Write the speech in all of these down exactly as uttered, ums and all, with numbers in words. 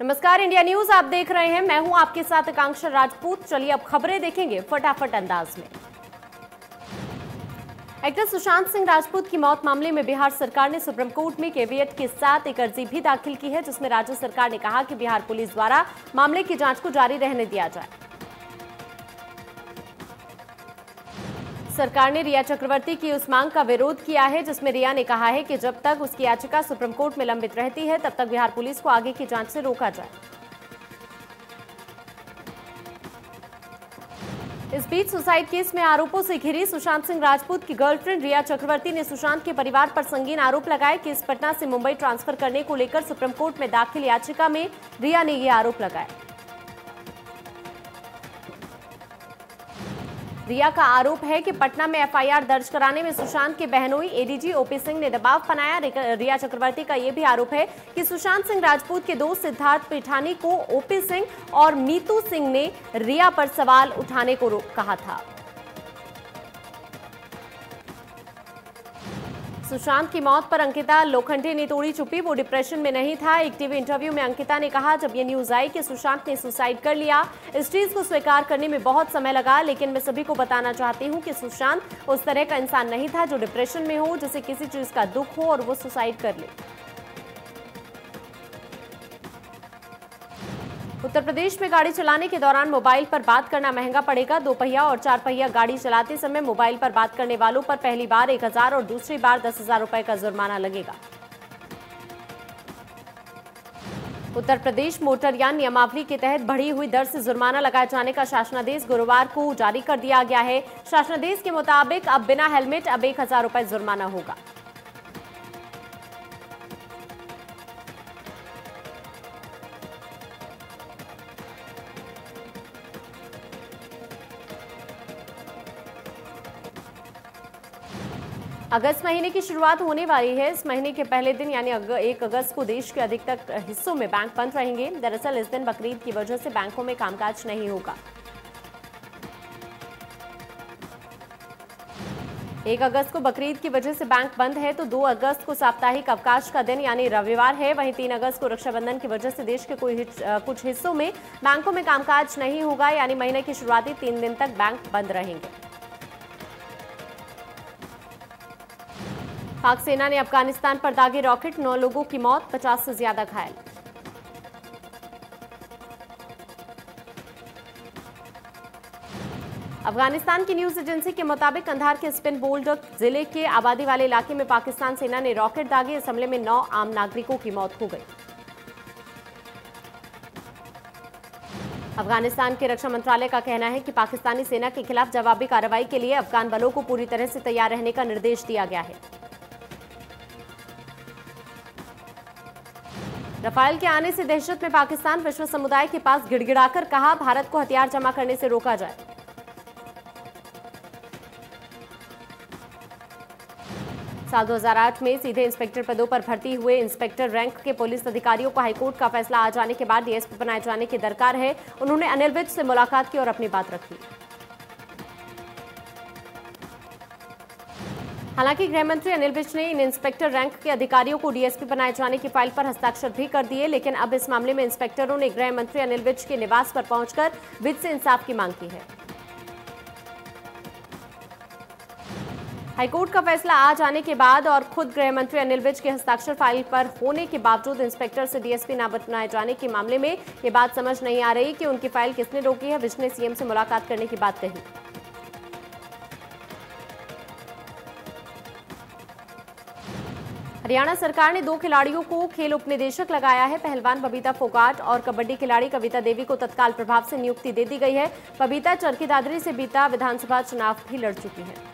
नमस्कार, India news आप देख रहे हैं। मैं हूं आपके साथ आकांक्षा राजपूत। चलिए अब खबरें देखेंगे फटाफट अंदाज में। एक्टर सुशांत सिंह राजपूत की मौत मामले में बिहार सरकार ने सुप्रीम कोर्ट में कैविएट के साथ एक अर्जी भी दाखिल की है, जिसमें राज्य सरकार ने कहा कि बिहार पुलिस द्वारा मामले की जांच को जारी रहने दिया जाए। सरकार ने रिया चक्रवर्ती की उस मांग का विरोध किया है, जिसमें रिया ने कहा है कि जब तक उसकी याचिका सुप्रीम कोर्ट में लंबित रहती है, तब तक बिहार पुलिस को आगे की जांच से रोका जाए। इस बीच सुसाइड केस में आरोपों से घिरी सुशांत सिंह राजपूत की गर्लफ्रेंड रिया चक्रवर्ती ने सुशांत के परिवार पर संगीन आरोप लगाए। केस पटना से मुंबई ट्रांसफर करने को लेकर सुप्रीम कोर्ट में दाखिल याचिका में रिया ने ये आरोप लगाए। रिया का आरोप है कि पटना में एफ आई आर दर्ज कराने में सुशांत के बहनोई एडीजी ओपी सिंह ने दबाव बनाया। रिया चक्रवर्ती का यह भी आरोप है कि सुशांत सिंह राजपूत के दोस्त सिद्धार्थ पिठानी को ओपी सिंह और मीतू सिंह ने रिया पर सवाल उठाने को कहा था। सुशांत की मौत पर अंकिता लोखंडे ने तोड़ी चुप्पी। वो डिप्रेशन में नहीं था। एक टीवी इंटरव्यू में अंकिता ने कहा, जब ये न्यूज आई कि सुशांत ने सुसाइड कर लिया, इस चीज को स्वीकार करने में बहुत समय लगा, लेकिन मैं सभी को बताना चाहती हूँ कि सुशांत उस तरह का इंसान नहीं था जो डिप्रेशन में हो, जिसे किसी चीज का दुख हो और वो सुसाइड कर ले। उत्तर प्रदेश में गाड़ी चलाने के दौरान मोबाइल पर बात करना महंगा पड़ेगा। दो पहिया और चार पहिया गाड़ी चलाते समय मोबाइल पर बात करने वालों पर पहली बार एक हजार और दूसरी बार दस हजार रुपए का जुर्माना लगेगा। उत्तर प्रदेश मोटरयान नियमावली के तहत बढ़ी हुई दर से जुर्माना लगाए जाने का शासनादेश गुरुवार को जारी कर दिया गया है। शासनादेश के मुताबिक अब बिना हेलमेट अब एक हजार रुपए जुर्माना होगा। अगस्त महीने की शुरुआत होने वाली है। इस महीने के पहले दिन यानी एक अगस्त को देश के अधिकतर हिस्सों में बैंक बंद रहेंगे। दरअसल इस दिन बकरीद की वजह से बैंकों में कामकाज नहीं होगा। एक अगस्त को बकरीद की वजह से बैंक बंद है, तो दो अगस्त को साप्ताहिक अवकाश का दिन यानी रविवार है। वहीं तीन अगस्त को रक्षाबंधन की वजह से देश के कोई कुछ हिस्सों में बैंकों में कामकाज नहीं होगा, यानी महीने की शुरुआती तीन दिन तक बैंक बंद रहेंगे। पाक सेना ने अफगानिस्तान पर दागे रॉकेट, नौ लोगों की मौत, पचास से ज्यादा घायल। अफगानिस्तान की न्यूज एजेंसी के मुताबिक कंधार के स्पिन बोल्डक जिले के आबादी वाले इलाके में पाकिस्तान सेना ने रॉकेट दागे। इस हमले में नौ आम नागरिकों की मौत हो गई। अफगानिस्तान के रक्षा मंत्रालय का कहना है कि पाकिस्तानी सेना के खिलाफ जवाबी कार्रवाई के लिए अफगान बलों को पूरी तरह से तैयार रहने का निर्देश दिया गया है। रफाल के आने से दहशत में पाकिस्तान, विश्व समुदाय के पास गिड़गिड़ाकर कहा, भारत को हथियार जमा करने से रोका जाए। साल दो हज़ार आठ में सीधे इंस्पेक्टर पदों पर भर्ती हुए इंस्पेक्टर रैंक के पुलिस अधिकारियों को हाईकोर्ट का फैसला आ जाने के बाद डीएसपी बनाए जाने की दरकार है। उन्होंने अनिल विज से मुलाकात की और अपनी बात रखी। हालांकि गृह मंत्री अनिल विज ने इन इंस्पेक्टर रैंक के अधिकारियों को डीएसपी बनाए जाने की फाइल पर हस्ताक्षर भी कर दिए, लेकिन अब इस मामले में इंस्पेक्टरों ने गृह मंत्री अनिल विज के निवास पर पहुंचकर विज से इंसाफ की मांग की है। हाईकोर्ट का फैसला आ जाने के बाद और खुद गृह मंत्री अनिल विज के हस्ताक्षर फाइल पर होने के बावजूद इंस्पेक्टर से डीएसपी न बनाए जाने के मामले में ये बात समझ नहीं आ रही कि उनकी फाइल किसने रोकी है। विज ने सीएम से मुलाकात करने की बात कही। हरियाणा सरकार ने दो खिलाड़ियों को खेल उपनिदेशक लगाया है। पहलवान बबीता फोगाट और कबड्डी खिलाड़ी कविता देवी को तत्काल प्रभाव से नियुक्ति दे दी गई है। बबीता चरखी दादरी से बीता विधानसभा चुनाव भी लड़ चुकी हैं।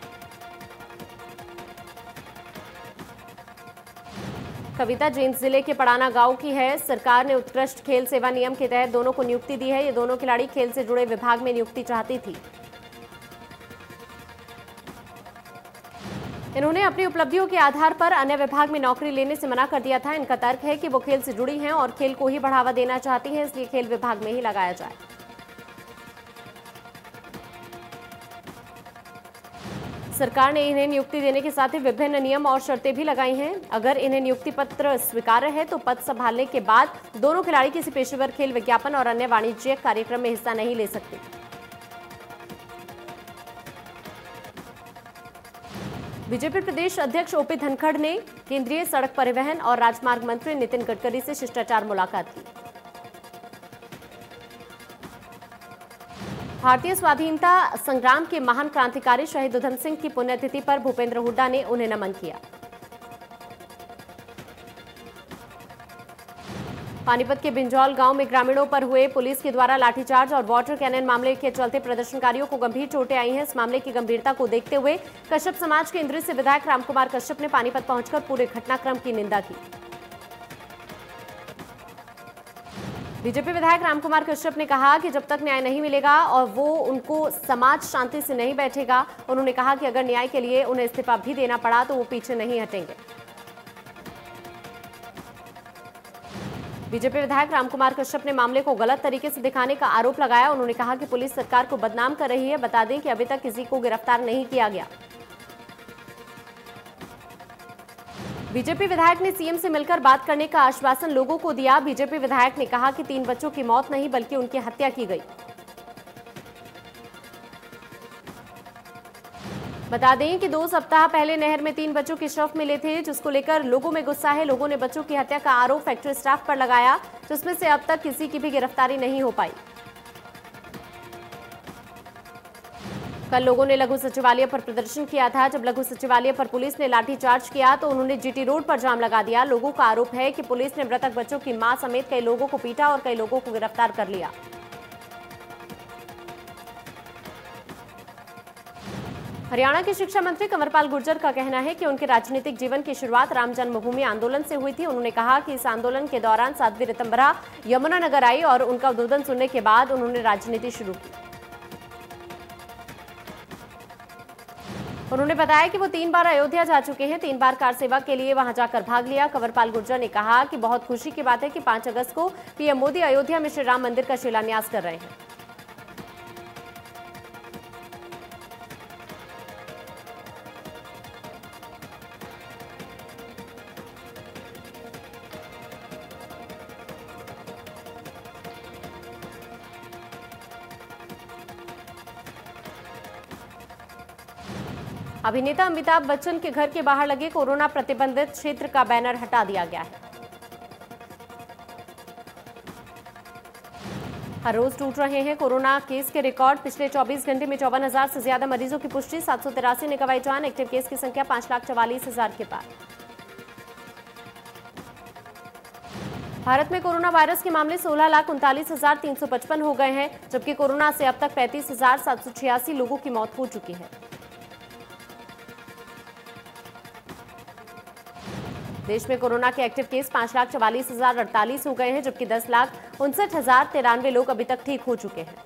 कविता जींद जिले के पड़ाना गांव की है। सरकार ने उत्कृष्ट खेल सेवा नियम के तहत दोनों को नियुक्ति दी है। ये दोनों खिलाड़ी खेल से जुड़े विभाग में नियुक्ति चाहती थी। इन्होंने अपनी उपलब्धियों के आधार पर अन्य विभाग में नौकरी लेने से मना कर दिया था। इनका तर्क है कि वो खेल से जुड़ी हैं और खेल को ही बढ़ावा देना चाहती हैं, इसलिए खेल विभाग में ही लगाया जाए। सरकार ने इन्हें नियुक्ति देने के साथ ही विभिन्न नियम और शर्तें भी लगाई हैं। अगर इन्हें नियुक्ति पत्र स्वीकार्य है तो पद संभालने के बाद दोनों खिलाड़ी किसी पेशेवर खेल विज्ञापन और अन्य वाणिज्यिक कार्यक्रम में हिस्सा नहीं ले सकते। बीजेपी प्रदेश अध्यक्ष ओपी धनखड़ ने केंद्रीय सड़क परिवहन और राजमार्ग मंत्री नितिन गडकरी से शिष्टाचार मुलाकात की। भारतीय स्वाधीनता संग्राम के महान क्रांतिकारी शहीद उधम सिंह की पुण्यतिथि पर भूपेंद्र हुड्डा ने उन्हें नमन किया। पानीपत के बिंजौल गांव में ग्रामीणों पर हुए पुलिस के द्वारा लाठीचार्ज और वाटर कैनन मामले के चलते प्रदर्शनकारियों को गंभीर चोटें आई हैं। इस मामले की गंभीरता को देखते हुए कश्यप समाज के इंद्री से विधायक रामकुमार कश्यप ने पानीपत पहुंचकर पूरे घटनाक्रम की निंदा की। बीजेपी विधायक रामकुमार कश्यप ने कहा कि जब तक न्याय नहीं मिलेगा और वो उनको समाज शांति से नहीं बैठेगा। उन्होंने कहा कि अगर न्याय के लिए उन्हें इस्तीफा भी देना पड़ा तो वो पीछे नहीं हटेंगे। बीजेपी विधायक रामकुमार कश्यप ने मामले को गलत तरीके से दिखाने का आरोप लगाया। उन्होंने कहा कि पुलिस सरकार को बदनाम कर रही है। बता दें कि अभी तक किसी को गिरफ्तार नहीं किया गया। बीजेपी विधायक ने सीएम से मिलकर बात करने का आश्वासन लोगों को दिया। बीजेपी विधायक ने कहा कि तीन बच्चों की मौत नहीं बल्कि उनकी हत्या की गई। बता दें कि दो सप्ताह पहले नहर में तीन बच्चों के शव मिले थे, जिसको लेकर लोगों में गुस्सा है। लोगों ने बच्चों की हत्या का आरोप फैक्ट्री स्टाफ पर लगाया, जिसमें से अब तक किसी की भी गिरफ्तारी नहीं हो पाई। कल लोगों ने लघु सचिवालय पर प्रदर्शन किया था। जब लघु सचिवालय पर पुलिस ने लाठीचार्ज किया तो उन्होंने जीटी रोड पर जाम लगा दिया। लोगों का आरोप है कि पुलिस ने मृतक बच्चों की मां समेत कई लोगों को पीटा और कई लोगों को गिरफ्तार कर लिया। हरियाणा के शिक्षा मंत्री कंवरपाल गुर्जर का कहना है कि उनके राजनीतिक जीवन की शुरुआत राम जन्मभूमि आंदोलन से हुई थी। उन्होंने कहा कि इस आंदोलन के दौरान साध्वी ऋतंभरा यमुनानगर आई और उनका उद्बोधन सुनने के बाद उन्होंने राजनीति शुरू की। उन्होंने बताया कि वो तीन बार अयोध्या जा चुके हैं, तीन बार कार सेवा के लिए वहां जाकर भाग लिया। कंवरपाल गुर्जर ने कहा कि बहुत खुशी की बात है कि पांच अगस्त को पीएम मोदी अयोध्या में श्री राम मंदिर का शिलान्यास कर रहे हैं। अभिनेता अमिताभ बच्चन के घर के बाहर लगे कोरोना प्रतिबंधित क्षेत्र का बैनर हटा दिया गया है। हर रोज टूट रहे हैं कोरोना केस के रिकॉर्ड। पिछले चौबीस घंटे में चौवन हजार से ज्यादा मरीजों की पुष्टि, सात सौ तिरासी ने गंवाई जान। एक्टिव केस की संख्या पांच लाख चवालीस हजार के पार। भारत में कोरोना वायरस के मामले सोलह लाख उनतालीस हजार तीन सौ पचपन हो गए हैं, जबकि कोरोना से अब तक पैंतीस हजार सात सौ छियासी लोगों की मौत हो चुकी है। देश में कोरोना के एक्टिव केस पांच लाख चवालीस हजार अड़तालीस हो गए हैं, जबकि दस लाख उनसठ हजार तिरानवे लोग अभी तक ठीक हो चुके हैं।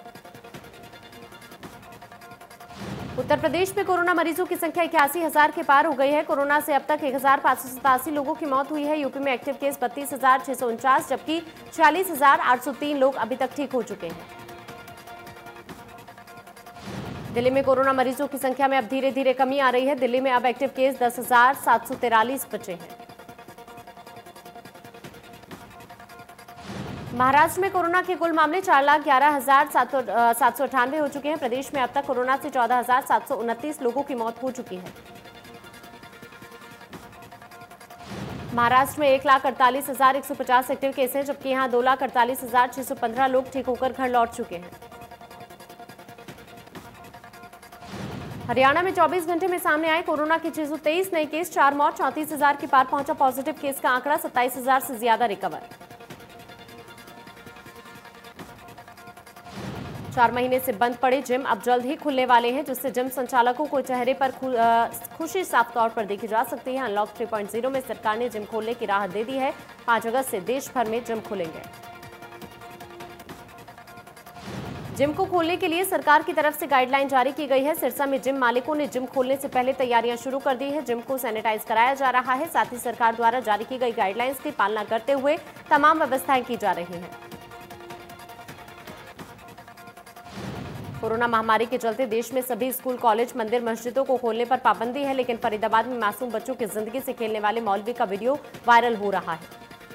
उत्तर प्रदेश में कोरोना मरीजों की संख्या इक्यासी हजार के पार हो गई है। कोरोना से अब तक एक हजार पांच सौ सतासी लोगों की मौत हुई है। यूपी में एक्टिव केस बत्तीस हजार छह सौ उनचास, जबकि छियालीस हजार आठ सौ तीन लोग अभी तक ठीक हो चुके हैं। दिल्ली में कोरोना मरीजों की संख्या में अब धीरे धीरे कमी आ रही है। दिल्ली में अब एक्टिव केस दस हजार सात सौ तिरालीस बचे हैं। महाराष्ट्र में कोरोना के कुल मामले चार लाख ग्यारह हजार सात सौ अठानवे हो चुके हैं। प्रदेश में अब तक कोरोना से चौदह हजार सात सौ उनतीस लोगों की मौत हो चुकी है। महाराष्ट्र में एक लाख अड़तालीस हजार एक सौ पचास एक्टिव केस हैं, जबकि यहां दो लाख अड़तालीस हजार छह सौ पंद्रह लोग ठीक होकर घर लौट चुके हैं। हरियाणा में चौबीस घंटे में सामने आए कोरोना के छह सौ तेईस नए केस, चार मौत, चौंतीस हजार के पार पहुंचा पॉजिटिव केस का आंकड़ा, सत्ताईस हजार से ज्यादा रिकवर। चार महीने से बंद पड़े जिम अब जल्द ही खुलने वाले हैं, जिससे जिम संचालकों को चेहरे पर खुशी साफ तौर पर देखी जा सकती है। अनलॉक थ्री पॉइंट ज़ीरो में सरकार ने जिम खोलने की राहत दे दी है। पांच अगस्त से देश भर में जिम खुलेंगे। जिम को खोलने के लिए सरकार की तरफ से गाइडलाइन जारी की गई है। सिरसा में जिम मालिकों ने जिम खोलने से पहले तैयारियां शुरू कर दी है। जिम को सैनिटाइज कराया जा रहा है। साथ ही सरकार द्वारा जारी की गई गाइडलाइंस की पालना करते हुए तमाम व्यवस्थाएं की जा रही हैं। कोरोना महामारी के चलते देश में सभी स्कूल, कॉलेज, मंदिर, मस्जिदों को खोलने पर पाबंदी है, लेकिन फरीदाबाद में मासूम बच्चों की जिंदगी से खेलने वाले मौलवी का वीडियो वायरल हो रहा है।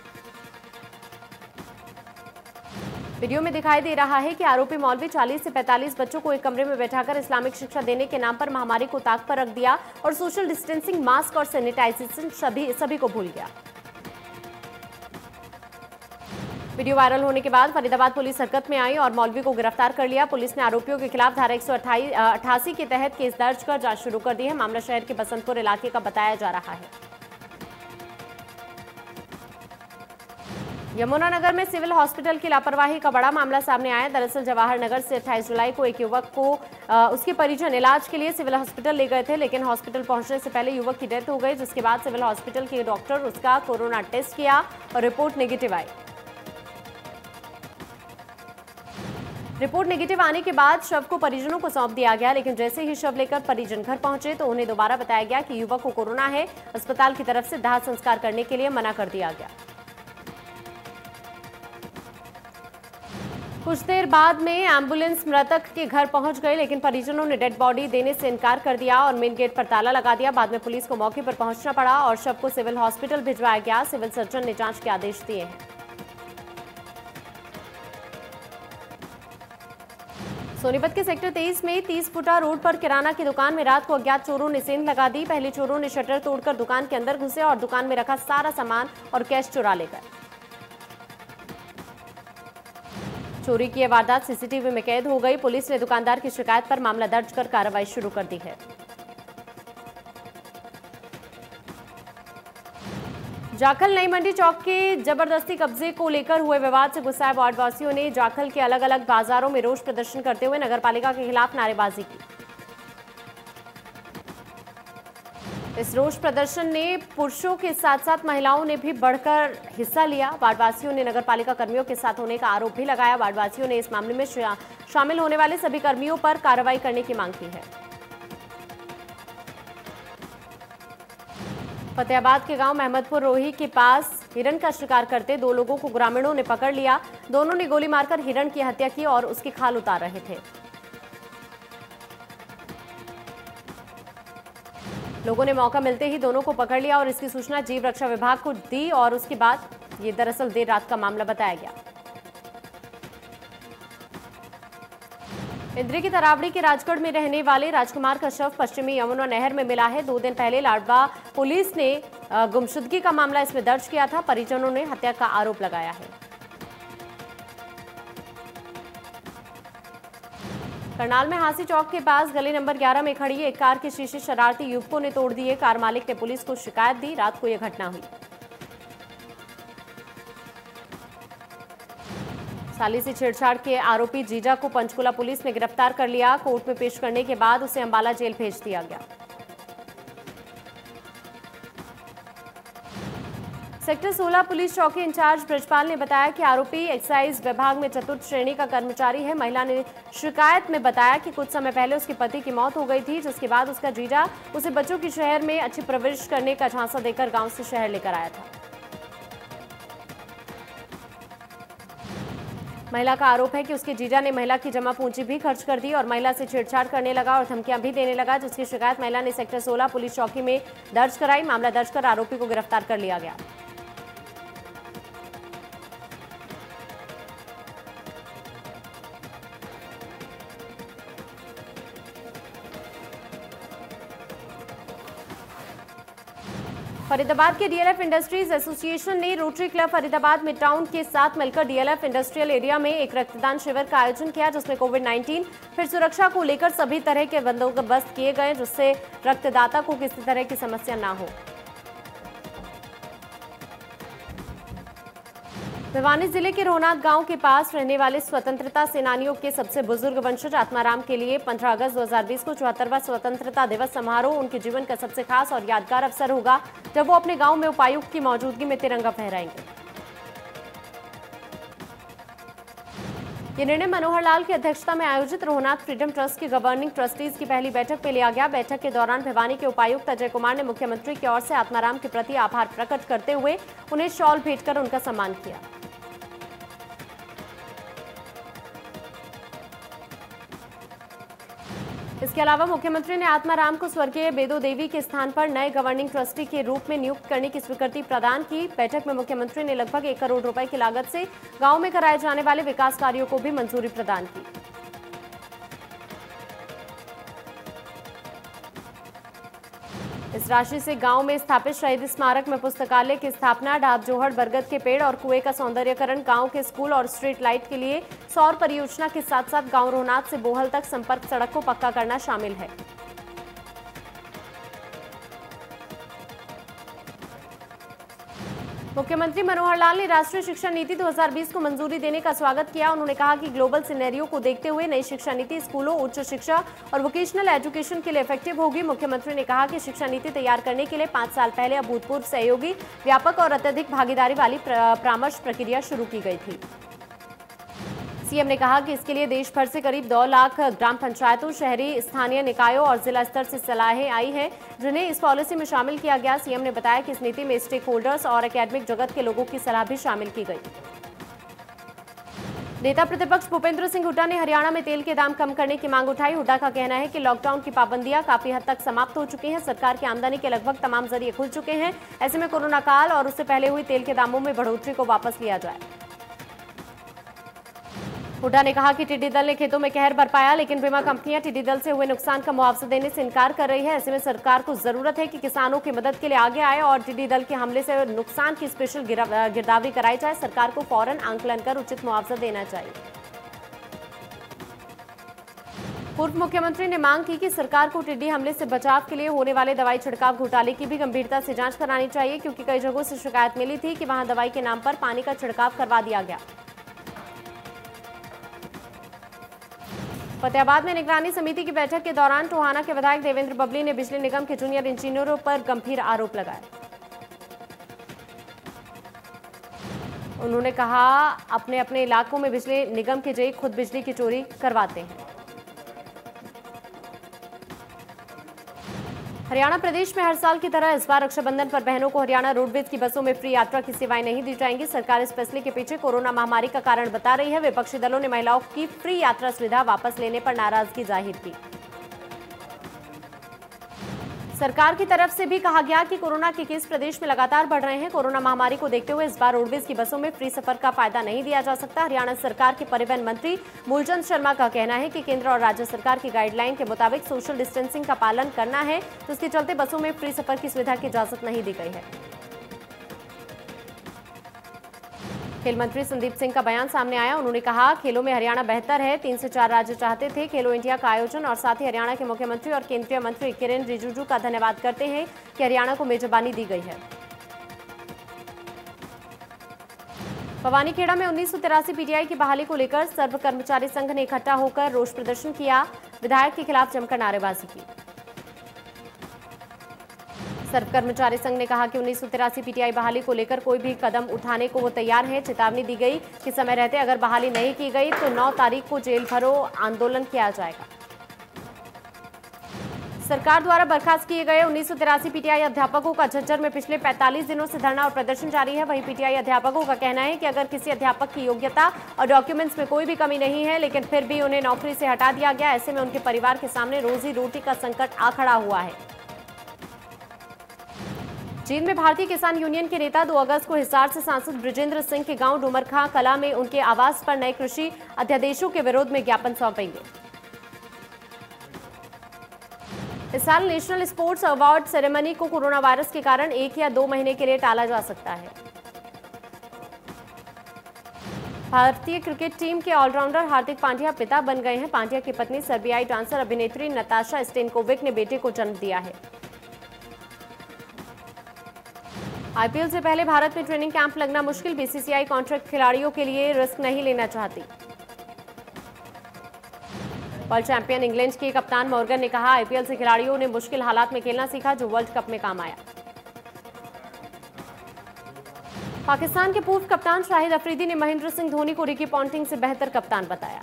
वीडियो में दिखाई दे रहा है कि आरोपी मौलवी चालीस से पैंतालीस बच्चों को एक कमरे में बैठाकर इस्लामिक शिक्षा देने के नाम पर महामारी को ताक पर रख दिया और सोशल डिस्टेंसिंग, मास्क और सैनिटाइजेशन सभी सभी को भूल गया। वीडियो वायरल होने के बाद फरीदाबाद पुलिस हरकत में आई और मौलवी को गिरफ्तार कर लिया। पुलिस ने आरोपियों के खिलाफ धारा एक सौ अट्ठासी के तहत केस दर्ज कर जांच शुरू कर दी है। मामला शहर के बसंतपुर इलाके का बताया जा रहा है। यमुनानगर में सिविल हॉस्पिटल की लापरवाही का बड़ा मामला सामने आया। दरअसल जवाहर नगर से अट्ठाईस जुलाई को एक युवक को आ, उसके परिजन इलाज के लिए सिविल हॉस्पिटल ले गए थे, लेकिन हॉस्पिटल पहुंचने से पहले युवक की डेथ हो गई, जिसके बाद सिविल हॉस्पिटल के डॉक्टर उसका कोरोना टेस्ट किया और रिपोर्ट नेगेटिव आई। रिपोर्ट नेगेटिव आने के बाद शव को परिजनों को सौंप दिया गया, लेकिन जैसे ही शव लेकर परिजन घर पहुंचे तो उन्हें दोबारा बताया गया कि युवक को कोरोना है। अस्पताल की तरफ से दाह संस्कार करने के लिए मना कर दिया गया। कुछ देर बाद में एम्बुलेंस मृतक के घर पहुंच गई, लेकिन परिजनों ने डेड बॉडी देने से इनकार कर दिया और मेन गेट पर ताला लगा दिया। बाद में पुलिस को मौके पर पहुंचना पड़ा और शव को सिविल हॉस्पिटल भिजवाया गया। सिविल सर्जन ने जांच के आदेश दिए हैं। सोनीपत के सेक्टर तेईस में तीस फुटा रोड पर किराना की दुकान में रात को अज्ञात चोरों ने सेंध लगा दी। पहले चोरों ने शटर तोड़कर दुकान के अंदर घुसे और दुकान में रखा सारा सामान और कैश चुरा ले गए। चोरी की वारदात सीसीटीवी में कैद हो गई। पुलिस ने दुकानदार की शिकायत पर मामला दर्ज कर कार्रवाई शुरू कर दी है। जाखल नई मंडी चौक के जबरदस्ती कब्जे को लेकर हुए विवाद से गुस्साए वार्ड वासियों ने जाखल के अलग अलग बाजारों में रोष प्रदर्शन करते हुए नगरपालिका के खिलाफ नारेबाजी की। इस रोष प्रदर्शन ने पुरुषों के साथ साथ महिलाओं ने भी बढ़कर हिस्सा लिया। वार्डवासियों ने नगरपालिका कर्मियों के साथ होने का आरोप भी लगाया। वार्डवासियों ने इस मामले में शा, शामिल होने वाले सभी कर्मियों पर कार्रवाई करने की मांग की है। फतेहाबाद के गांव महमदपुर रोही के पास हिरण का शिकार करते दो लोगों को ग्रामीणों ने पकड़ लिया। दोनों ने गोली मारकर हिरण की हत्या की और उसकी खाल उतार रहे थे। लोगों ने मौका मिलते ही दोनों को पकड़ लिया और इसकी सूचना जीव रक्षा विभाग को दी और उसके बाद ये दरअसल देर रात का मामला बताया गया। इंद्री की तरावड़ी के राजगढ़ में रहने वाले राजकुमार का शव पश्चिमी यमुना नहर में मिला है। दो दिन पहले लाडवा पुलिस ने गुमशुदगी का मामला इसमें दर्ज किया था। परिजनों ने हत्या का आरोप लगाया है। करनाल में हांसी चौक के पास गली नंबर ग्यारह में खड़ी एक कार के शीशे शरारती युवकों ने तोड़ दिए। कार मालिक ने पुलिस को शिकायत दी। रात को यह घटना हुई। साली से छेड़छाड़ के आरोपी जीजा को पंचकुला पुलिस ने गिरफ्तार कर लिया। कोर्ट में पेश करने के बाद उसे अंबाला जेल भेज दिया गया। सेक्टर सोलह पुलिस चौकी इंचार्ज ब्रजपाल ने बताया कि आरोपी एक्साइज विभाग में चतुर्थ श्रेणी का कर्मचारी है। महिला ने शिकायत में बताया कि कुछ समय पहले उसके पति की मौत हो गई थी, जिसके बाद उसका जीजा उसे बच्चों की शहर में अच्छी परवरिश करने का झांसा देकर गांव से शहर लेकर आया था। महिला का आरोप है कि उसके जीजा ने महिला की जमा पूंजी भी खर्च कर दी और महिला से छेड़छाड़ करने लगा और धमकियां भी देने लगा, जिसकी शिकायत महिला ने सेक्टर सोलह पुलिस चौकी में दर्ज कराई। मामला दर्ज कर आरोपी को गिरफ्तार कर लिया गया। फरीदाबाद के डीएलएफ इंडस्ट्रीज एसोसिएशन ने rotary club Faridabad mid town के साथ मिलकर डीएलएफ इंडस्ट्रियल एरिया में एक रक्तदान शिविर का आयोजन किया, जिसमें कोविड नाइन्टीन फिर सुरक्षा को लेकर सभी तरह के बंदोबस्त किए गए, जिससे रक्तदाता को किसी तरह की समस्या ना हो। भिवानी जिले के रोहनाथ गांव के पास रहने वाले स्वतंत्रता सेनानियों के सबसे बुजुर्ग वंशज आत्माराम के लिए पंद्रह अगस्त दो हज़ार बीस को चौहत्तरवां स्वतंत्रता दिवस समारोह उनके जीवन का सबसे खास और यादगार अवसर होगा, जब वो अपने गांव में उपायुक्त की मौजूदगी में तिरंगा फहराएंगे। ये निर्णय मनोहर लाल की अध्यक्षता में आयोजित रोहनाथ फ्रीडम ट्रस्ट की गवर्निंग ट्रस्टीज की पहली बैठक में लिया गया। बैठक के दौरान भिवानी के उपायुक्त अजय कुमार ने मुख्यमंत्री की ओर से आत्माराम के प्रति आभार प्रकट करते हुए उन्हें शॉल भेंट कर उनका सम्मान किया। इसके अलावा मुख्यमंत्री ने आत्माराम को स्वर्गीय बेदो देवी के स्थान पर नए गवर्निंग ट्रस्टी के रूप में नियुक्त करने की स्वीकृति प्रदान की। बैठक में मुख्यमंत्री ने लगभग एक करोड़ रुपए की लागत से गांव में कराए जाने वाले विकास कार्यों को भी मंजूरी प्रदान की। इस राशि से गांव में स्थापित शहीद स्मारक में पुस्तकालय की स्थापना, डाब जोहड़, बरगद के पेड़ और कुएं का सौंदर्यकरण, गांव के स्कूल और स्ट्रीट लाइट के लिए सौर परियोजना के साथ साथ गांव रोहनाथ से बोहल तक संपर्क सड़क को पक्का करना शामिल है। मुख्यमंत्री मनोहर लाल ने राष्ट्रीय शिक्षा नीति दो हज़ार बीस को मंजूरी देने का स्वागत किया। उन्होंने कहा कि ग्लोबल सिनेरियो को देखते हुए नई शिक्षा नीति स्कूलों, उच्च शिक्षा और वोकेशनल एजुकेशन के लिए इफेक्टिव होगी। मुख्यमंत्री ने कहा कि शिक्षा नीति तैयार करने के लिए पांच साल पहले अभूतपूर्व सहयोगी, व्यापक और अत्यधिक भागीदारी वाली परामर्श प्रक्रिया शुरू की गई थी। सीएम ने कहा कि इसके लिए देश भर से करीब दो लाख ग्राम पंचायतों, शहरी स्थानीय निकायों और जिला स्तर से सलाहें आई हैं, जिन्हें इस पॉलिसी में शामिल किया गया। सीएम ने बताया कि इस नीति में स्टेक होल्डर्स और एकेडमिक जगत के लोगों की सलाह भी शामिल की गई। नेता प्रतिपक्ष भूपेंद्र सिंह हुड्डा ने हरियाणा में तेल के दाम कम करने की मांग उठाई। हुड्डा का कहना है कि लॉकडाउन की पाबंदियां काफी हद तक समाप्त हो चुकी हैं। सरकार की आमदनी के लगभग तमाम जरिए खुल चुके हैं। ऐसे में कोरोना काल और उससे पहले हुई तेल के दामों में बढ़ोतरी को वापस लिया जाए। हुड्डा ने कहा कि टिड्डी दल ने खेतों में कहर बरपाया, लेकिन बीमा कंपनियां टिड्डी दल से हुए नुकसान का मुआवजा देने से इनकार कर रही है। ऐसे में सरकार को जरूरत है कि किसानों की मदद के लिए आगे आए और टिड्डी दल के हमले से नुकसान की स्पेशल गिरदावरी कराई जाए। सरकार को फौरन आंकलन कर उचित मुआवजा देना चाहिए। पूर्व मुख्यमंत्री ने मांग की कि सरकार को टिड्डी हमले से बचाव के लिए होने वाले दवाई छिड़काव घोटाले की भी गंभीरता से जांच करानी चाहिए, क्योंकि कई जगहों से शिकायत मिली थी कि वहां दवाई के नाम पर पानी का छिड़काव करवा दिया गया। फतेहाबाद में निगरानी समिति की बैठक के दौरान टोहाना के विधायक देवेंद्र बबली ने बिजली निगम के जूनियर इंजीनियरों पर गंभीर आरोप लगाए। उन्होंने कहा, अपने अपने इलाकों में बिजली निगम के जेई खुद बिजली की चोरी करवाते हैं। हरियाणा प्रदेश में हर साल की तरह इस बार रक्षाबंधन पर बहनों को हरियाणा रोडवेज की बसों में फ्री यात्रा की सेवाएं नहीं दी जाएंगी। सरकार इस फैसले के पीछे कोरोना महामारी का कारण बता रही है। विपक्षी दलों ने महिलाओं की फ्री यात्रा सुविधा वापस लेने पर नाराजगी जाहिर की। सरकार की तरफ से भी कहा गया कि कोरोना के केस प्रदेश में लगातार बढ़ रहे हैं। कोरोना महामारी को देखते हुए इस बार रोडवेज की बसों में फ्री सफर का फायदा नहीं दिया जा सकता। हरियाणा सरकार के परिवहन मंत्री मूलचंद शर्मा का कहना है कि केंद्र और राज्य सरकार की गाइडलाइन के मुताबिक सोशल डिस्टेंसिंग का पालन करना है, तो इसके चलते बसों में फ्री सफर की सुविधा की इजाजत नहीं दी गई है। खेल मंत्री संदीप सिंह का बयान सामने आया। उन्होंने कहा, खेलों में हरियाणा बेहतर है। तीन से चार राज्य चाहते थे खेलो इंडिया का आयोजन और साथ ही हरियाणा के मुख्यमंत्री और केंद्रीय मंत्री किरेन रिजिजू का धन्यवाद करते हैं कि हरियाणा को मेजबानी दी गई है। भवानीखेड़ा में उन्नीस सौ तिरासी पीटीआई की बहाली को लेकर सर्व कर्मचारी संघ ने इकट्ठा होकर रोष प्रदर्शन किया। विधायक के खिलाफ जमकर नारेबाजी की। सर्व कर्मचारी संघ ने कहा कि उन्नीस सौ तिरासी पीटीआई बहाली को लेकर कोई भी कदम उठाने को वो तैयार है। चेतावनी दी गई कि समय रहते अगर बहाली नहीं की गई तो नौ तारीख को जेल भरो आंदोलन किया जाएगा। सरकार द्वारा बर्खास्त किए गए उन्नीस सौ तिरासी पीटीआई अध्यापकों का झज्जर में पिछले पैंतालीस दिनों से धरना और प्रदर्शन जारी है। वहीं पीटीआई अध्यापकों का कहना है कि अगर किसी अध्यापक की योग्यता और डॉक्यूमेंट्स में कोई भी कमी नहीं है, लेकिन फिर भी उन्हें नौकरी से हटा दिया गया, ऐसे में उनके परिवार के सामने रोजी रोटी का संकट आ खड़ा हुआ है। चीन में भारतीय किसान यूनियन के नेता दो अगस्त को हिसार से सांसद ब्रिजेंद्र सिंह के गांव डुमरखा कला में उनके आवास पर नए कृषि अध्यादेशों के विरोध में ज्ञापन सौंपेंगे। इस साल नेशनल स्पोर्ट्स अवार्ड सेरेमनी को कोरोना वायरस के कारण एक या दो महीने के लिए टाला जा सकता है। भारतीय क्रिकेट टीम के ऑलराउंडर हार्दिक पांड्या पिता बन गए हैं। पांड्या की पत्नी सर्बियाई डांसर अभिनेत्री नताशा स्टेनकोविक ने बेटे को जन्म दिया है। आईपीएल से पहले भारत में ट्रेनिंग कैंप लगना मुश्किल। बीसीसीआई कॉन्ट्रैक्ट खिलाड़ियों के लिए रिस्क नहीं लेना चाहती। वर्ल्ड चैंपियन इंग्लैंड के कप्तान मॉर्गन ने कहा, आईपीएल से खिलाड़ियों ने मुश्किल हालात में खेलना सीखा जो वर्ल्ड कप में काम आया। पाकिस्तान के पूर्व कप्तान शाहिद अफरीदी ने महेंद्र सिंह धोनी को रिकी पॉन्टिंग से बेहतर कप्तान बताया।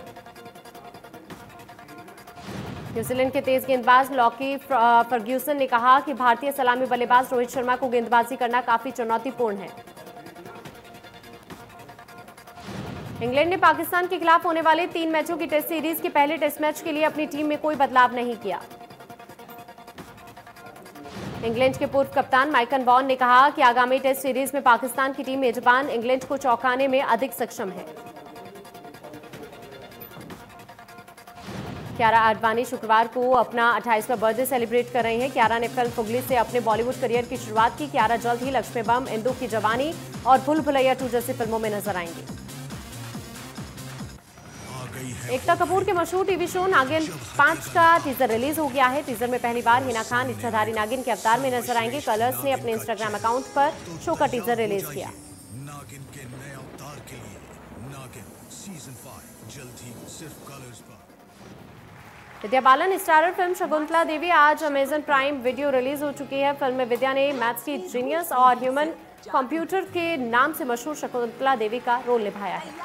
न्यूजीलैंड के तेज गेंदबाज लॉकी फर्ग्यूसन ने कहा कि भारतीय सलामी बल्लेबाज रोहित शर्मा को गेंदबाजी करना काफी चुनौतीपूर्ण है। इंग्लैंड ने पाकिस्तान के खिलाफ होने वाले तीन मैचों की टेस्ट सीरीज के पहले टेस्ट मैच के लिए अपनी टीम में कोई बदलाव नहीं किया। इंग्लैंड के पूर्व कप्तान माइकल वॉन ने कहा कि आगामी टेस्ट सीरीज में पाकिस्तान की टीम मेजबान इंग्लैंड को चौंकाने में अधिक सक्षम है। कियारा आडवाणी शुक्रवार को अपना अट्ठाईसवां बर्थडे सेलिब्रेट कर रही हैं। कियारा ने फिल्म फुगली से अपने बॉलीवुड करियर की शुरुआत की। कियारा जल्द ही लक्ष्मी बम, इंदु की जवानी और भूल भुलैया टू जैसी फिल्मों में नजर आएंगी। एकता कपूर के मशहूर टीवी शो नागिन पांच का टीजर रिलीज हो गया है। टीजर में पहली बार हिना खान इच्छाधारी नागिन के अवतार में नजर आएंगे। कलर्स ने अपने इंस्टाग्राम अकाउंट पर शो का टीजर रिलीज किया। नागिन के नए अवतार के लिए नागिन सीजन पाँच जल्द ही सिर्फ कलर्स पर। विद्या बालन स्टारर फिल्म शकुंतला देवी आज अमेजन प्राइम वीडियो रिलीज हो चुकी है। फिल्म में विद्या ने मैथ्स की जीनियस और ह्यूमन कंप्यूटर के नाम से मशहूर शकुंतला देवी का रोल निभाया है।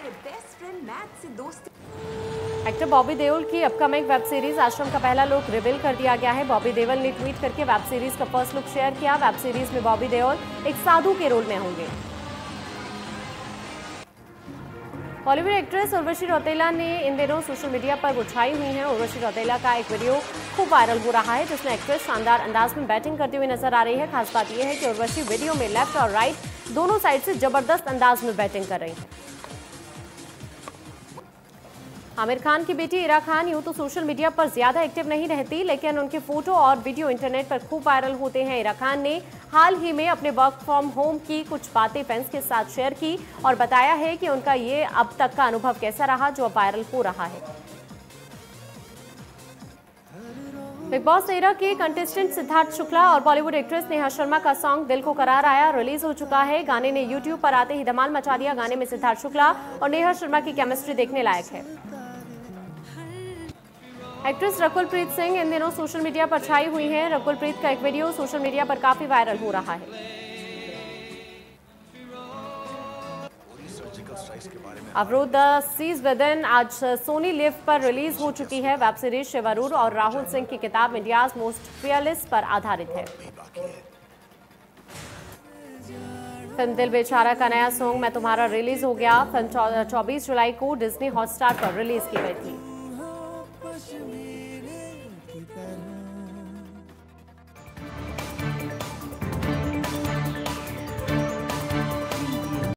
एक्टर बॉबी देओल की अपकमिंग वेब सीरीज आश्रम का पहला लुक रिवील कर दिया गया है। बॉबी देओल ने ट्वीट करके वेब सीरीज का फर्स्ट लुक शेयर किया। वेब सीरीज में बॉबी देओल एक साधु के रोल में होंगे। बॉलीवुड एक्ट्रेस उर्वशी रौतेला ने इन दिनों सोशल मीडिया पर बुछाई हुई हैं। उर्वशी रौतेला का एक वीडियो खूब वायरल हो रहा है जिसमें एक्ट्रेस शानदार अंदाज में बैटिंग करती हुई नजर आ रही है। खास बात यह है कि उर्वशी वीडियो में लेफ्ट और राइट दोनों साइड से जबरदस्त अंदाज में बैटिंग कर रही है। आमिर खान की बेटी इरा खान यूं तो सोशल मीडिया पर ज्यादा एक्टिव नहीं रहती, लेकिन उनके फोटो और वीडियो इंटरनेट पर खूब वायरल होते हैं। इरा खान ने हाल ही में अपने वर्क फ्रॉम होम की कुछ बातें फैंस के साथ शेयर की और बताया है कि उनका ये अब तक का अनुभव कैसा रहा जो अब वायरल हो रहा है। बिग बॉस तेरह के कंटेस्टेंट सिद्धार्थ शुक्ला और बॉलीवुड एक्ट्रेस नेहा शर्मा का सॉन्ग दिल को करार आया रिलीज हो चुका है। गाने ने यूट्यूब पर आते ही धमाल मचा दिया। गाने में सिद्धार्थ शुक्ला और नेहा शर्मा की केमिस्ट्री देखने लायक है। एक्ट्रेस रकुल प्रीत सिंह इन दिनों सोशल मीडिया पर छाई हुई हैं। रकुल प्रीत का एक वीडियो सोशल मीडिया पर काफी वायरल हो रहा है। अवरोध द सीज विदिन आज सोनी लिव पर रिलीज हो चुकी है। वेब सीरीज शिवरूर और राहुल सिंह की किताब इंडियाज मोस्ट फियरलेस पर आधारित है। फिल्म दिल बेचारा का नया सॉन्ग मैं तुम्हारा रिलीज हो गया। फिल्म चौबीस जुलाई को डिज्नी हॉटस्टार पर रिलीज की गई थी।